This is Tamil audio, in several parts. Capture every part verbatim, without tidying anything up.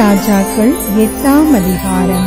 ராஜாக்கள் எட்டாம் அதிகாரம்.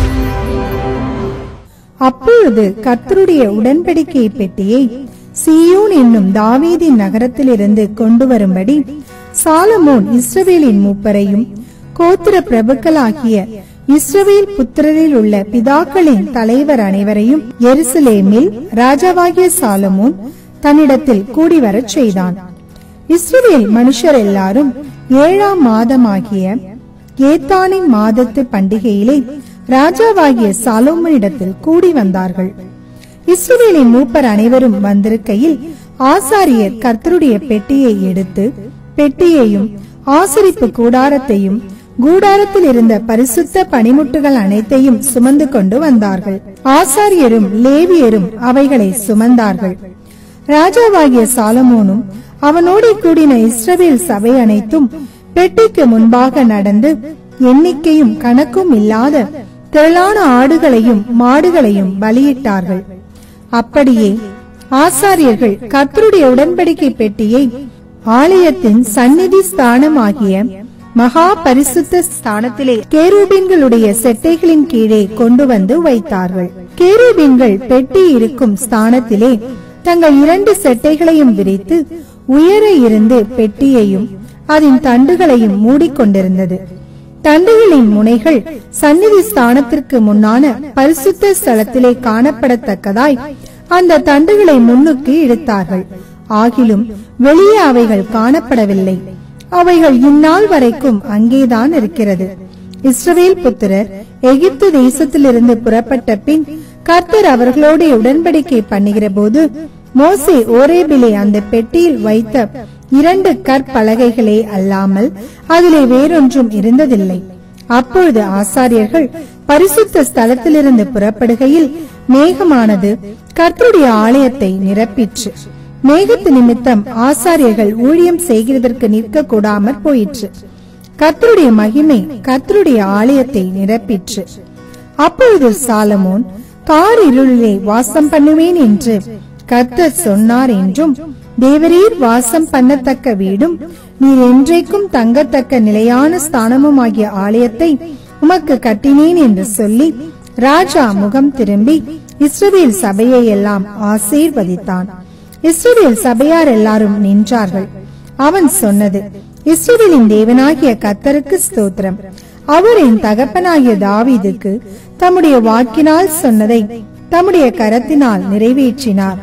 அப்பொழுது கர்த்தருடைய உடன்படிக்கை பெட்டியை சீயோன் என்னும் தாவீதின் நகரத்திலிருந்து கொண்டு வரும்படி சாலமோன் இஸ்ரவேலின் மூப்பரையும் கோத்திர பிரபுக்களாகிய இஸ்ரவேல் புத்திரரில் உள்ள பிதாக்களின் தலைவர் அனைவரையும் எருசலேமில் ராஜாவாகிய சாலமோன் தன்னிடத்தில் கூடிவரச் செய்தான். இஸ்ரவேல் மனுஷர் எல்லாரும் ஏழாம் மாதமாகிய ஏத்தானின் மாதத்து பண்டிகையிலே ராஜாவாகிய சாலோமோனிடத்தில் கூடி வந்தார்கள். இஸ்ரவேலின் மூப்பர் அனைவரும் வந்திருக்கையில் ஆசாரியர் கர்த்தருடைய பெட்டியை எடுத்து பெட்டியையும் ஆசரிப்பு கூடாரத்தையும் கூடாரத்தில் இருந்த பரிசுத்த பனிமுட்டுகள் அனைத்தையும் சுமந்து கொண்டு வந்தார்கள். ஆசாரியரும் லேவியரும் அவைகளை சுமந்தார்கள். ராஜாவாகிய சாலமோனும் அவனோடு கூடின இஸ்ரவேல் சபை அனைத்தும் பெட்டிக்கு முன்பாக நடந்து எண்ணிக்கையும் கணக்கும் இல்லாத திரளான ஆடுகளையும் மாடுகளையும் பலியிட்டார்கள். அப்படியே ஆசாரியர்கள் கர்த்தருடைய உடன்படிக்கை பெட்டியை ஆலயத்தின் சந்நிதி ஸ்தானமாகிய மகா பரிசுத்த ஸ்தானத்திலே கேருபீன்களுடைய செட்டைகளின் கீழே கொண்டு வந்து வைத்தார்கள். கேருபீன்கள் பெட்டி இருக்கும் ஸ்தானத்திலே தங்கள் இரண்டு செட்டைகளையும் விரித்து உயர இருந்து பெட்டியையும் அதன் தண்டுகளையும் மூடிக்கொண்டிருந்தது. தண்டுகளின் முனைகள் சந்நிதி ஸ்தானத்திற்கு முன்னான பரிசுத்த ஸ்தலத்திலே காணப்படத்தக்கதாய் அந்த தண்டுகளை முன்னுக்கு இழுத்தார்கள். ஆகிலும் வெளியே அவைகள் காணப்படவில்லை. அவைகள் இந்நாள் வரைக்கும் அங்கேதான் இருக்கிறது. இஸ்ரவேல் புத்திரர் எகிப்து தேசத்திலிருந்து புறப்பட்ட பின் கர்த்தர் அவர்களோடு உடன்படிக்கை பண்ணுகிற போது மோசே ஓரேபிலே அந்த பெட்டியில் வைத்த இரண்டு கற்பலகைகளே அல்லாமல் அதிலே வேறொன்றும் இருந்ததில்லை. அப்பொழுது ஆசாரியர்கள் பரிசுத்த ஸ்தலத்திலிருந்து புறப்படுகையில் மேகமானது கர்த்தருடைய ஆலயத்தை நிரப்பிற்று. மேகத்து நிமித்தம் ஆசாரியர்கள் ஊழியம் செய்கிறதற்கு நிற்க கூடாமற் போயிற்று. கர்த்தருடைய மகிமை கர்த்தருடைய ஆலயத்தை நிரப்பிற்று. அப்பொழுது சாலமோன் கார் இருளிலே வாசம் பண்ணுவேன் என்று கர்த்தர் சொன்னார் என்றும், தேவரீர் வாசம் பண்ணத்தக்க வீடும் நீர் என்றைக்கும் தங்கத்தக்க நிலையான ஸ்தானமுமாகிய ஆலயத்தை உமக்கு கட்டினேன் என்று சொல்லி ராஜா முகம் திரும்பி இஸ்ரவேல் சபையை எல்லாம் ஆசீர்வதித்தான். இஸ்ரவேல் சபையார் எல்லாரும் நின்றார்கள். அவன் சொன்னது, இஸ்ரவேலின் தேவனாகிய கர்த்தருக்கு ஸ்தோத்திரம். அவர் என் தகப்பனாகிய தாவீதுக்கு தம்முடைய வாக்கினால் சொன்னதை தம்முடைய கரத்தினால் நிறைவேற்றினார்.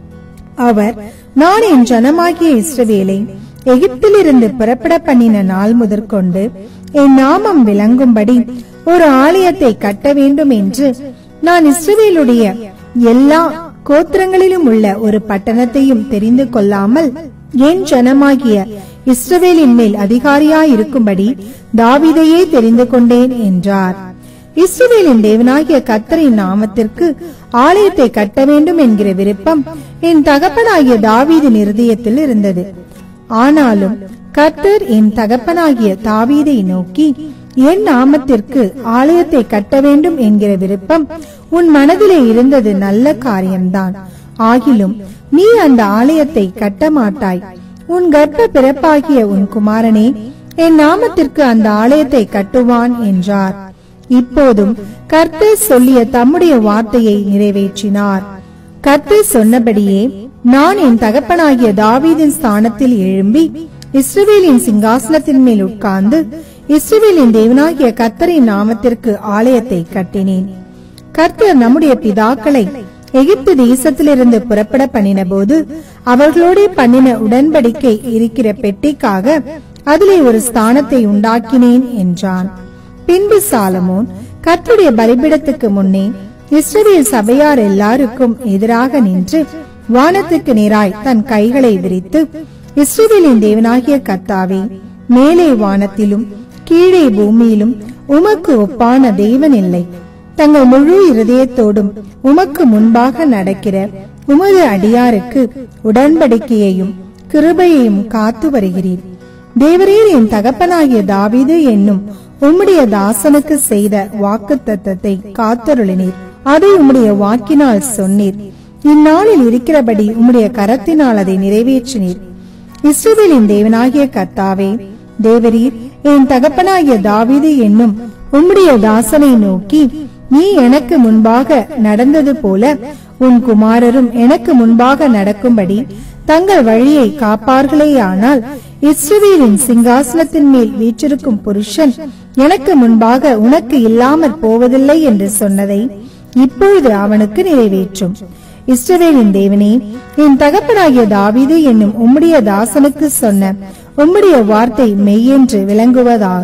அவர் நான் என் ஜனமாகிய இஸ்ரவேலை எகிப்திலிருந்து புறப்பட பண்ணின நாள் முதற்கொண்டு என் நாமம் விளங்கும்படி ஒரு ஆலயத்தை கட்ட வேண்டும் என்று நான் இஸ்ரவேலுடைய எல்லா கோத்திரங்களிலும் உள்ள ஒரு பட்டணத்தையும் தெரிந்து கொள்ளாமல் என் ஜனமாகிய இஸ்ரவேலின் மேல் அதிகாரியாயிருக்கும்படி தாவீதையே தெரிந்து கொண்டேன் என்றார். இஸ்ரவேலின் தேவனாகிய கர்த்தரின் நாமத்திற்கு ஆலயத்தை கட்ட வேண்டும் என்கிற விருப்பம் என் தகப்பனாகிய தாவீதின் இருதயத்தில் இருந்தது. ஆனாலும் கர்த்தர் என் தகப்பனாகிய தாவீதை நோக்கி, என் நாமத்திற்கு ஆலயத்தை கட்ட வேண்டும் என்கிற விருப்பம் உன் மனதிலே இருந்தது நல்ல காரியம்தான். ஆகிலும் நீ அந்த ஆலயத்தை கட்ட மாட்டாய். உன் கர்ப்ப பிறப்பாகிய உன் குமாரனே என் நாமத்திற்கு அந்த ஆலயத்தை கட்டுவான் என்றார். இப்போதும் கர்த்தர் சொல்லிய தம்முடைய வார்த்தையை நிறைவேற்றினார். கர்த்தர் சொன்னபடியே நான் என் தகப்பனாகிய தாவீதின் ஸ்தானத்தில் எழும்பி இஸ்ரவேலின் சிங்காசனத்தின் மேல் உட்கார்ந்து இஸ்ரவேலின் தேவனாகிய கர்த்தரின் நாமத்திற்கு ஆலயத்தை கட்டினேன். கர்த்தர் நம்முடைய பிதாக்களை எகிப்து தேசத்திலிருந்து புறப்பட பண்ணின போது அவர்களோட பண்ணின உடன்படிக்கை இருக்கிற பெட்டிக்காக அதிலே ஒரு ஸ்தானத்தை உண்டாக்கினேன் என்றான். பின்பு சாலமோன் கர்த்தருடைய பலிபீடத்துக்கு முன்னே இஸ்ரவேல் சபையார் எல்லாருக்கும் எதிராக நின்று வானத்துக்கு நேராய் தன் கைகளை விரித்து, இஸ்ரவேலின் தேவனாகிய கர்த்தாவே, மேலே வானத்திலும் கீழே பூமியிலும் உமக்கு ஒப்பான தேவன் இல்லை. தங்கள் முழு இருதயத்தோடும் உமக்கு முன்பாக நடக்கிற உமது அடியாருக்கு உடன்படிக்கையையும் கிருபையையும் காத்து வருகிறீர். தேவரீர் என் தகப்பனாகிய தாவீது என்னும் உம்முடைய தாசனுக்கு செய்த வாக்குத்தத்தத்தை காத்தருளினீர். அதை உம்முடைய வாக்கினால் சொன்னீர். இந்நாளில் இருக்கிறபடி உம்முடைய கரத்தினால் அதை நிறைவேற்றினீர். இஸ்ரவேலின் தேவனாகிய கர்த்தாவே, தேவரீர் என் தகப்பனாகிய தாவீது என்னும் உம்முடைய தாசனை நோக்கி, நீ எனக்கு முன்பாக நடந்தது போல உன் குமாரரும் எனக்கு முன்பாக நடக்கும்படி தங்கள் வழியை காப்பார்களேயானால் இஸ்ரவேலின் சிங்காசனத்தின் மேல் வீற்றிருக்கும் புருஷன் எனக்கு முன்பாக உனக்கு இல்லாமற் போவதில்லை என்று சொன்னதை இப்பொழுது அவனுக்கு நிறைவேற்றும். இஸ்ரவேலின் தேவனே, என் தகப்பனாகிய தாவீது என்னும் உம்முடைய தாசனுக்கு சொன்ன உம்முடைய வார்த்தை மெய்யென்று விளங்குவதாக.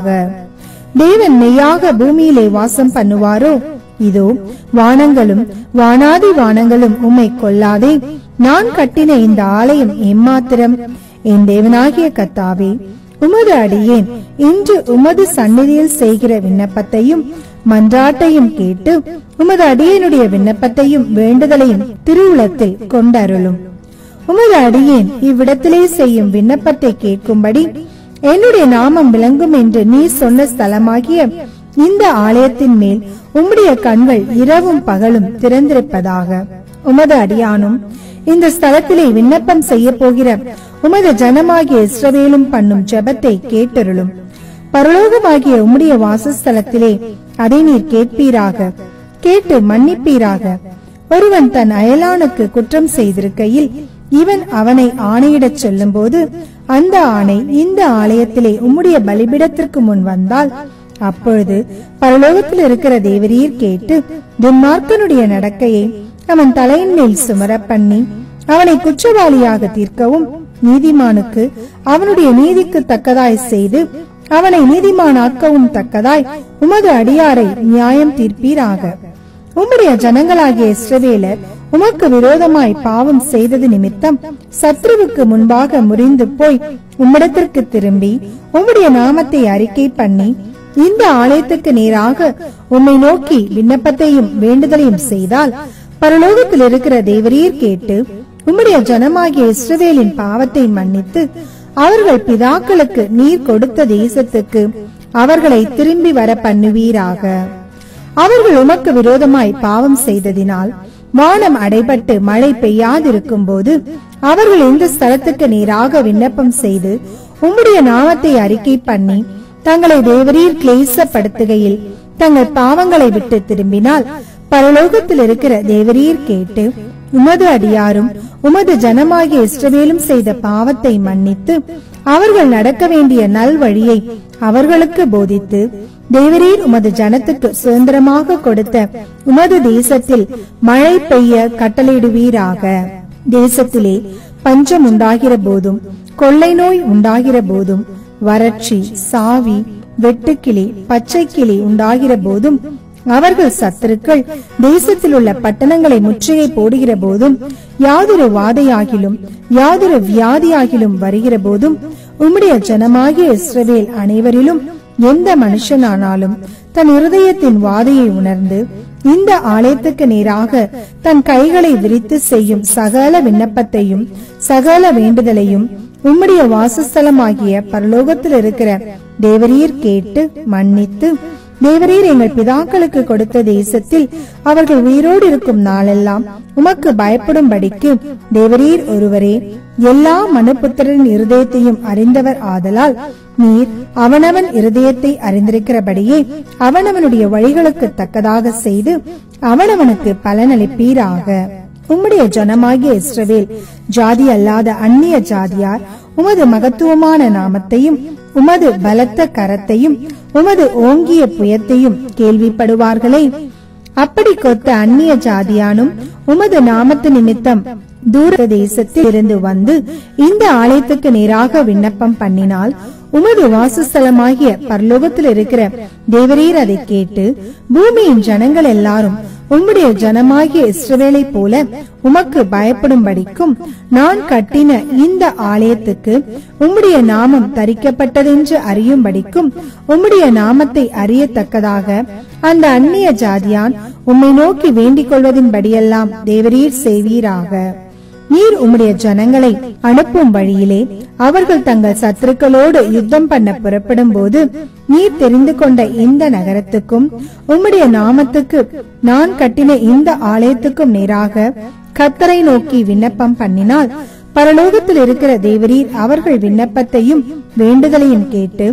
தேவன் மெய்யாக பூமியிலே வாசம் பண்ணுவாரோ? இதோ வானங்களும் வானாதி வானங்களும் உம்மை கொள்ளாதே. நான் கட்டின இந்த ஆலயம் எம்மாத்திரம்? என் தேவனாகிய கர்த்தாவே, உமது அடியேன் இன்று உமது சந்நிதியில் செய்கிற விண்ணப்பத்தையும் மன்றாட்டையும் கேட்டு உமது அடியேனுடைய விண்ணப்பத்தையும் வேண்டுதலையும் திருவுளத்தில் கொண்டருளும். உமது அடியேன் இவ்விடத்திலே செய்யும் விண்ணப்பத்தை கேட்கும்படி என்னுடைய நாமம் விளங்கும் என்று நீ சொன்ன ஸ்தலமாகிய இந்த ஆலயத்தின் மேல் உம்முடைய கண்கள் இரவும் பகலும் திறந்திருப்பதாக. உமது அடியானும் இந்த ஸ்தலத்திலே விண்ணப்பம் செய்ய போகிற உமது ஜனமாகிய இஸ்ரவேலும் பண்ணும் ஜெபத்தை கேட்டருளும். பரலோகமாகிய உம்முடைய வாசஸ்தலத்திலே அதை நீர் கேட்பீராக, கேட்டு மன்னிப்பீராக. ஒருவன் தன் அயலானுக்கு குற்றம் செய்திருக்கையில் இவன் அவனை ஆணையிடச் சொல்லும் போது அந்த ஆணை இந்த ஆலயத்திலே உம்முடைய பலிபீடத்திற்கு முன் வந்தால், அப்பொழுது பரலோகத்தில் இருக்கிற தேவரீர் கேட்டு துன்மார்க்கனுடைய நடக்கையை அவன் தலையின் மேல் சுமர பண்ணி அவனை குற்றவாளியாக தீர்க்கவும் நீதிமானுக்கு அவனுடைய நீதிக்கு தக்கதாய் செய்து அவனை நீதிமானாக்கவும் தக்கதாய் உமது அடியாரை நியாயம் தீர்ப்பீராக. உம்முடைய ஜனங்களாகிய இஸ்ரவேலர் உமக்கு விரோதமாய் பாவம் செய்தது நிமித்தம் சத்ருவுக்கு முன்பாக முறிந்து போய் உம்மிடத்திற்கு திரும்பி உம்முடைய நாமத்தை அறிக்கை பண்ணி இந்த ஆலயத்துக்கு நேராக உம்மை நோக்கி விண்ணப்பத்தையும் வேண்டுதலையும் செய்தால், பரலோகத்தில் இருக்கிற தேவரீர் கேட்டு உம்முடைய ஜனமாகிய இஸ்ரவேலின் பாவத்தை மன்னித்து அவர்கள் பிதாக்களுக்கு நீர் கொடுத்த தேசத்துக்கு அவர்களை திரும்பி வர பண்ணுவீராக. அவர்கள் உமக்கு விரோதமாய் பாவம் செய்ததினால் வானம் அடைபட்டு மழை பெய்யாதிருக்கும் போது அவர்கள் இந்த ஸ்தலத்துக்கு நேராக விண்ணப்பம் செய்து உம்முடைய நாமத்தை அறிக்கை பண்ணி தங்களை தேவரீர் கிளேசப்படுத்துகையில் தங்கள் பாவங்களை விட்டு திரும்பினால், பரலோகத்தில் இருக்கிற தேவரீர் கேட்டு உமது அடியாரும் உமது ஜனமாகிய இஸ்ரவேலும் செய்த பாவத்தை மன்னித்து அவர்கள் நடக்க வேண்டிய நல் வழியை அவர்களுக்கு போதித்து தேவரீர் உமது ஜனத்துக்கு சுதந்திரமாக கொடுத்த உமது தேசத்தில் மழை பெய்ய கட்டளையிடுவீராக. தேசத்திலே பஞ்சம் உண்டாகிற போதும் கொள்ளை நோய் உண்டாகிற போதும் வறட்சி, சாவி, வெட்டுக்கிளி, பச்சை கிளி உண்டாகிற போதும் அவர்கள் சத்துருக்கள் தேசத்தில் உள்ள பட்டணங்களை முற்றுகை போடுகிற போதும் யாதொரு வாதையாகிலும் யாதொரு வியாதியாகிலும் வருகிற போதும் உம்முடைய ஜனமாகிய இஸ்ரவேல் அனைவரிலும் எந்த மனுஷனானாலும் தன் இருதயத்தின் வாதையை உணர்ந்து இந்த ஆலயத்துக்கு நேராக தன் கைகளை விரித்து செய்யும் சகல விண்ணப்பத்தையும் சகல வேண்டுதலையும் உம்முடைய வாசஸ்தலமாகிய பரலோகத்தில் இருக்கிற தேவரீர் கேட்டு மன்னித்து தேவரீர் எங்கள் பிதாக்களுக்கு கொடுத்த தேசத்தில் அவர்கள் உயிரோடு இருக்கும் நாளெல்லாம் உமக்கு பயப்படும்படிக்கு தேவரீர் ஒருவரே எல்லா மனுபுத்திரரின் இருதயத்தையும் அறிந்தவர் ஆதலால் நீர் அவனவன் இருதயத்தை அறிந்திருக்கிறபடியே அவனவனுடைய வழிகளுக்கு தக்கதாக செய்து அவனவனுக்கு பலனளிப்பீராக. உம்முடைய ஜனமாகிய இஸ்ரவேல் ஜாதி அல்லாத அந்நிய ஜாதியார் உமது மகத்துவமான நாமத்தையும் உமது பலத்த கரத்தையும் உமது ஓங்கிய புயத்தையும் கேள்விப்படுவார்களே. அப்படி கொத்த அந்நிய ஜாதியானும் உமது நாமத்து நிமித்தம் தூர தேசத்தில் இருந்து வந்து இந்த ஆலயத்துக்கு நேராக விண்ணப்பம் பண்ணினால் உமது வாசஸ்தலமாகிய பரலோகத்தில் இருக்கிற தேவரீர் அதை கேட்டு பூமியின் ஜனங்கள் எல்லாரும் உம்முடைய ஜனமாகிய இஸ்ரவேலை போல உமக்கு பயப்படும்படிக்கும் நான் கட்டின இந்த ஆலயத்துக்கு உம்முடைய நாமம் தரிக்கப்பட்டதென்று அறியும்படிக்கும் உம்முடைய நாமத்தை அறியத்தக்கதாக அந்த அந்நிய ஜாதியான் உம்மை நோக்கி வேண்டிக் கொள்வதின்படியெல்லாம் தேவரீர் செய்வீராக. நீர் உம்முடைய ஜனங்களை அனுப்பும் வழியிலே அவர்கள் தங்கள் சத்துருக்களோடு யுத்தம் பண்ண புறப்படும் போது நீர் தெரிந்து கொண்ட இந்த நகரத்துக்கும் உம்முடைய நாமத்துக்கு நான் கட்டின இந்த ஆலயத்துக்கும் நேராக கர்த்தரை நோக்கி விண்ணப்பம் பண்ணினால், பரலோகத்தில் இருக்கிற தேவரீர் அவர்கள் விண்ணப்பத்தையும் வேண்டுதலையும் கேட்டு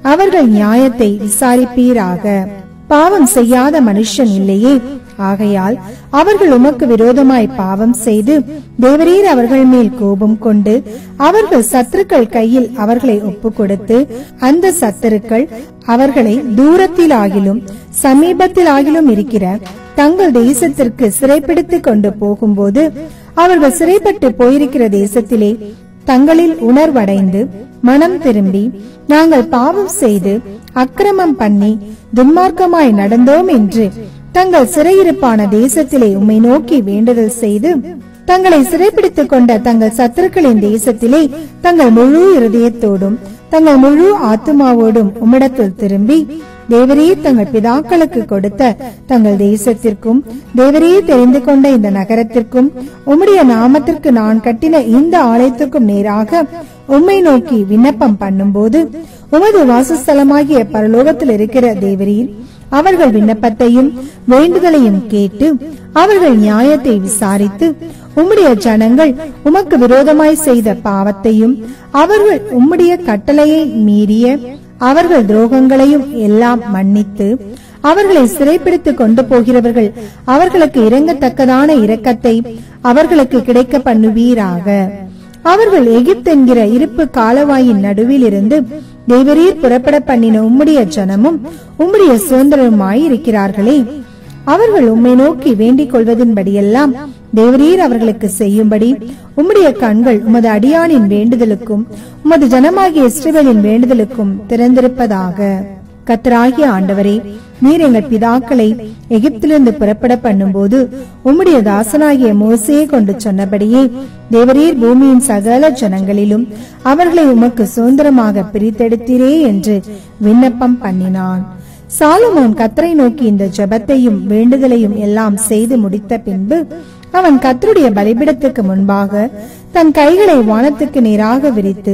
அவர்கள் நியாயத்தை விசாரிப்பீராக. பாவம் செய்யாத மனுஷன் இல்லையே, ஆகையால் அவர்கள் உமக்கு விரோதமாய் பாவம் செய்து தேவரீர் அவர்கள் மேல் கோபம் கொண்டு அவர்கள் சத்துருக்கள் கையில் அவர்களை ஒப்பு கொடுத்து அந்த சத்துருக்கள் அவர்களை தூரத்திலாகிலும் சமீபத்திலாகிலும் இருக்கிற தங்கள் தேசத்திற்கு சிறைப்பிடித்து கொண்டு போகும்போது அவர்கள் சிறைப்பட்டு போயிருக்கிற தேசத்திலே தங்களில் உணர்வடைந்து மனம் திரும்பி நாங்கள் பாவம் செய்து அக்கிரமம் பண்ணி துன்மார்க்கமாய் நடந்தோம் என்று தங்கள் சிறையிருப்பான தேசத்திலே உம்மை நோக்கி வேண்டுதல் செய்து தங்களை சிறைப்பிடித்துக் கொண்ட தங்கள் சத்துருக்களின் தேசத்திலே தங்கள் முழு இருதயத்தோடும் தங்கள் முழு ஆத்துமாவோடும் உம்மிடத்தில் திரும்பி தேவரீர் தங்கள் பிதாக்களுக்கு கொடுத்த தங்கள் தேசத்திற்கும் தேவரீர் தெரிந்து கொண்ட இந்த நகரத்திற்கும் உம்முடைய நாமத்திற்கு நான் கட்டின இந்த ஆலயத்திற்கும் நேராக உம்மை நோக்கி விண்ணப்பம் பண்ணும்போது உமது வாசஸ்தலமாகிய பரலோகத்தில் இருக்கிற தேவரீர் அவர்கள் விண்ணப்பத்தையும் வேண்டுதலையும் கேட்டு அவர்கள் நியாயத்தை விசாரித்து உம்முடைய ஜனங்கள் உமக்கு விரோதமாய் செய்த பாவத்தையும் அவர்கள் உம்முடைய கட்டளையை மீறிய அவர்கள் துரோகங்களையும் எல்லாம் மன்னித்து அவர்களை சிறைப்பிடித்துக் கொண்டு போகிறவர்கள் அவர்களுக்கு இரங்கத்தக்கதான இரக்கத்தை அவர்களுக்கு கிடைக்க பண்ணுவீராக. அவர்கள் எகிப்து என்கிற இருப்பு காலவாயின் நடுவில் இருந்து தேவரீர் புறப்பட பண்ணின உம்முடைய ஜனமும் உம்முடைய சுதந்திரமாய் இருக்கிறார்களே, அவர்கள் உம்மை நோக்கி வேண்டிக் கொள்வதின்படியெல்லாம் தேவரீர் அவர்களுக்கு செய்யும்படி உம்முடைய கண்கள் உமது அடியானின் வேண்டுதலுக்கும் உமது ஜனமாகிய இஸ்ரவேலின் வேண்டுதலுக்கும் திறந்திருப்பதாக. கர்த்தராகிய ஆண்டவரே, நீர் எங்கள் பிதாக்களை எகிப்திலிருந்து புறப்பட பண்ணும்போது உம்முடைய தாசனாகிய மோசேயை கொண்டு சொன்னபடியே தேவரீர் பூமியின் சகல ஜனங்களிலும் அவர்களை உமக்கு சுதந்திரமாக பிரித்தெடுத்தீரே என்று விண்ணப்பம் பண்ணினான். சாலமோன் கர்த்தரை நோக்கி இந்த ஜெபத்தையும் வேண்டுதலையும் எல்லாம் செய்து முடித்த பின்பு அவன் கர்த்தருடைய பலிபீடத்துக்கு முன்பாக தன் கைகளை வானத்துக்கு நேராக விரித்து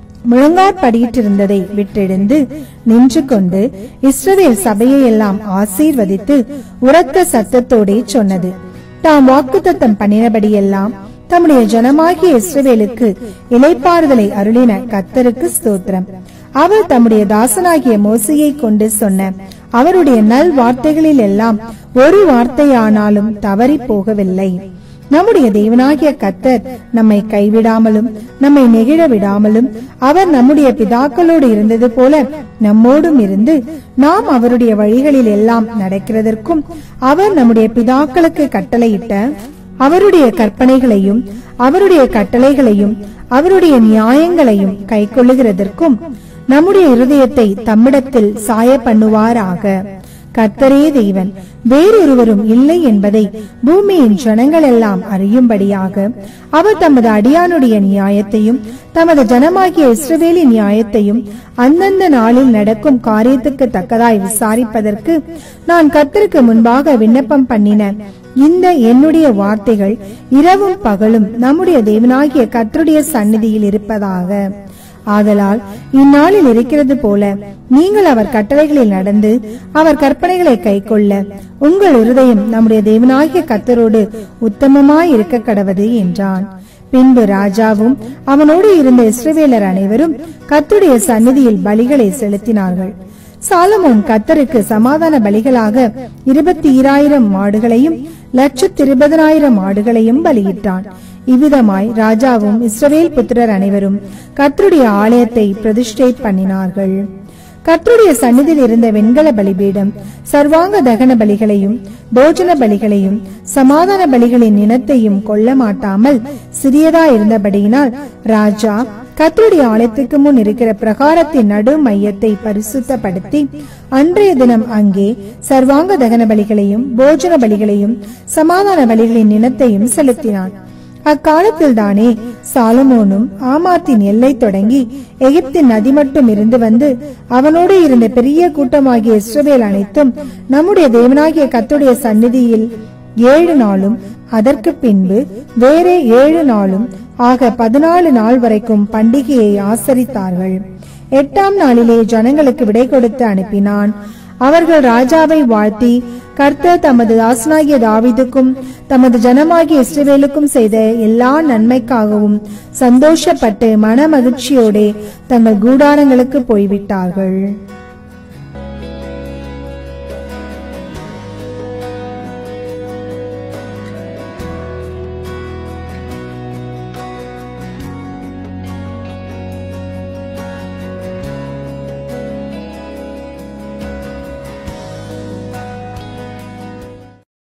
முழங்காற்படியிட்டிருந்ததை விட்டெழுந்து நின்று கொண்டு இஸ்ரவேல் சபையை எல்லாம் ஆசீர்வதித்து உரத்த சத்தத்தோடே சொன்னது, தாம் வாக்குத்தத்தம் பண்ணினபடியெல்லாம் தம்முடைய ஜனமாகிய இஸ்ரவேலுக்கு இளைப்பாறுதலை அருளின கர்த்தருக்கு ஸ்தோத்திரம். அவர் தம்முடைய தாசனாகிய மோசேயை கொண்டு சொன்ன அவருடைய நல் வார்த்தைகளில் எல்லாம் ஒரு வார்த்தையானாலும் தவறி போகவில்லை. நம்முடைய தேவனாகிய கர்த்தர் நம்மை கைவிடாமலும் நம்மை நெகிழ விடாமலும் அவர் நம்முடைய பிதாக்களோடு இருந்தது போல நம்மோடும் இருந்து நாம் அவருடைய வழிகளில் எல்லாம் நடக்கிறதற்கும் அவர் நம்முடைய பிதாக்களுக்கு கட்டளையிட்ட அவருடைய கற்பனைகளையும் அவருடைய கட்டளைகளையும் அவருடைய நியாயங்களையும் கை கொள்ளுகிறதற்கும் நம்முடைய இருதயத்தை தம்மிடத்தில் சாய பண்ணுவாராக. கர்த்தரே தேவன், வேறொருவரும் இல்லை என்பதை பூமியின் ஜனங்கள் எல்லாம் அறியும்படியாக அவர் தமது அடியானுடைய நியாயத்தையும் தமது ஜனமாகிய இஸ்ரவேலின் நியாயத்தையும் அந்தந்த நாளில் நடக்கும் காரியத்துக்கு தக்கதாய் விசாரிப்பதற்கு நான் கர்த்தருக்கு முன்பாக விண்ணப்பம் பண்ணின இந்த என்னுடைய வார்த்தைகள் இரவும் பகலும் நம்முடைய தேவனாகிய கர்த்தருடைய சந்நிதியில் இருப்பதாக. ஆதலால் இந்நாளில் இருக்கிறது போல நீங்கள் அவர் கட்டளைகளில் நடந்து அவர் கற்பனைகளை கைக்கொள்ள உங்கள் இருதயம் நம்முடைய தேவனாகிய கர்த்தரோடு உத்தமமாய் இருக்க கடவது என்றான். பின்பு ராஜாவும் அவனோடு இருந்த இஸ்ரவேலர் அனைவரும் கர்த்தருடைய சந்நிதியில் பலிகளை செலுத்தினார்கள். சாலமோன் கர்த்தருக்கு சமாதான பலிகளாக இருபத்தி ஈராயிரம் மாடுகளையும் லட்சத்தி இருபதனாயிரம் ஆடுகளையும் பலியிட்டான். இவ்விதமாய் ராஜாவும் இஸ்ரவேல் புத்திரர் அனைவரும் கர்த்தருடைய ஆலயத்தை பிரதிஷ்டை பண்ணினார்கள். கர்த்தருடைய சந்நிதியில் இருந்த வெண்கல பலிபீடம் சர்வாங்க தகன பலிகளையும் போஜன பலிகளையும் சமாதான பலிகளின் இனத்தையும் கொல்ல மாட்டாமல் சிறியதா இருந்தபடியினால் ராஜா கர்த்தருடைய ஆலயத்துக்கு முன் இருக்கிற பிரகாரத்தின் நடு மையத்தை பரிசுத்தப்படுத்தி அன்றைய தினம் அங்கே சர்வாங்க தகன பலிகளையும் போஜன பலிகளையும் சமாதான பலிகளின் இனத்தையும் செலுத்தினான். அக்காலத்தில் தானே சாலமோனும் ஆமாத்தின் எல்லை தொடங்கி எகிப்தின் நதி மட்டும் இருந்து வந்து அவனோடு இருந்த பெரிய கூட்டமாகிய இஸ்ரவேல் அனைத்தும் நம்முடைய தேவனாகிய கர்த்தருடைய சந்நிதியில் ஏழு நாளும் அதற்கு பின்பு வேற ஏழு நாளும் ஆக பதினாலு நாள் வரைக்கும் பண்டிகையை ஆசரித்தார்கள். எட்டாம் நாளிலே ஜனங்களுக்கு விடை கொடுத்து அனுப்பினான். அவர்கள் ராஜாவை வாழ்த்தி கர்த்தர் தமது தாசனாகிய தாவீதுக்கும் தமது ஜனமாகிய இஸ்ரவேலுக்கும் செய்த எல்லா நன்மைக்காகவும் சந்தோஷப்பட்டு மன மகிழ்ச்சியோட தங்கள் கூடாரங்களுக்கு போய்விட்டார்கள்.